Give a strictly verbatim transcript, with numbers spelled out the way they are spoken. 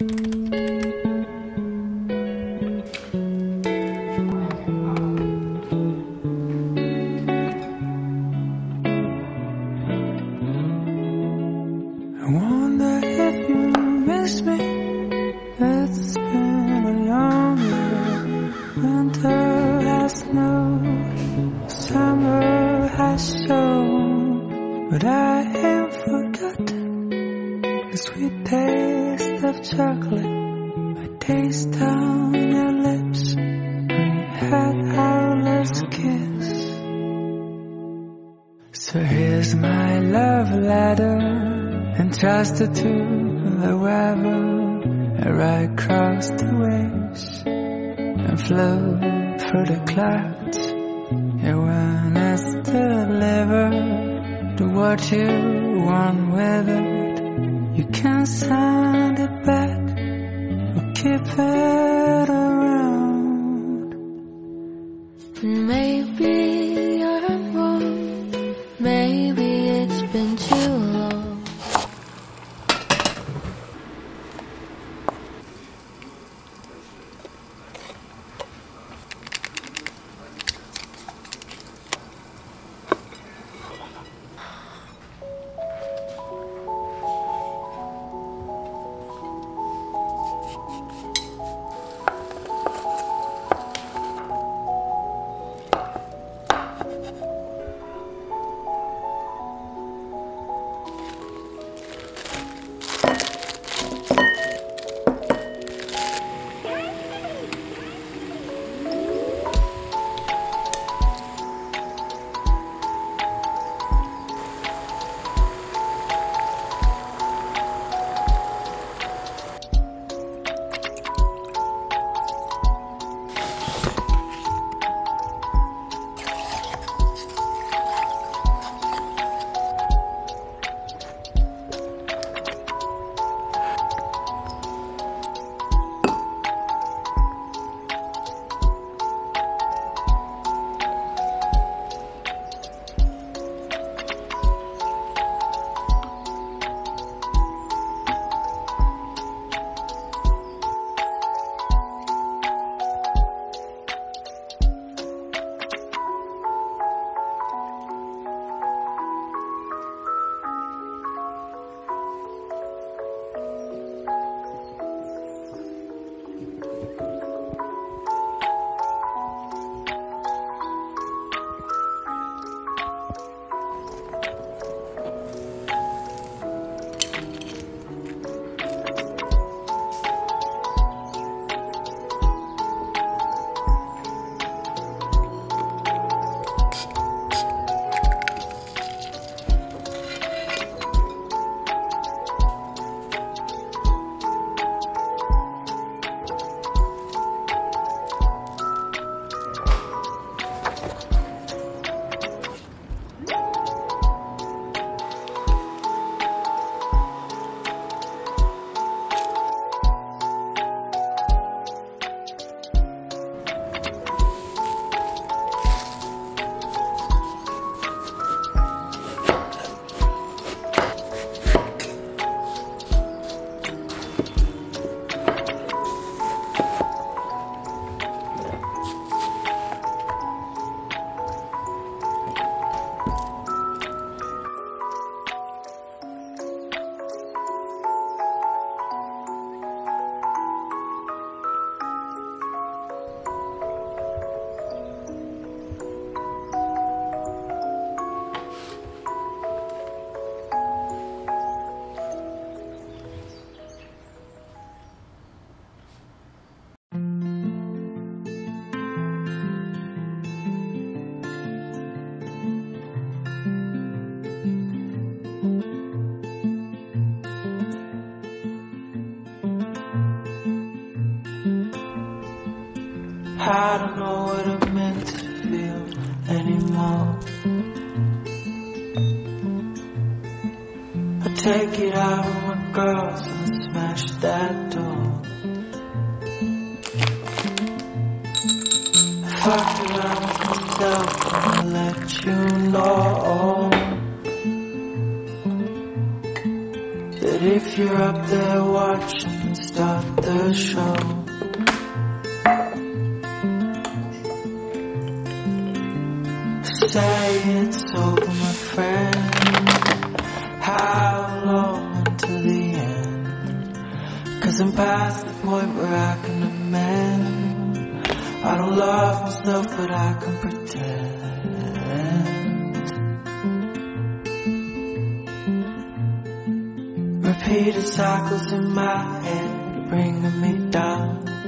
I wonder if you miss me. It's been a long year. Winter has snowed, summer has shown, but I ain't forgotten the sweet taste of chocolate I taste on your lips when we had our last kiss. So here's my love letter, entrusted to the weather. I ride across the waves and flow through the clouds. Yeah, when it's delivered, do what you want with it. You can send it back or keep it around. Maybe I'm wrong, maybe it's been too long. I don't know what I'm meant to feel anymore. I take it out of my girls and smash that door. I fucked around with myself and I let you know that if you're up there watching and start the show. Say it's over, my friend. How long until the end? Cause I'm past the point where I can amend. I don't love myself, but I can pretend. Repeated cycles in my head, bringing me down.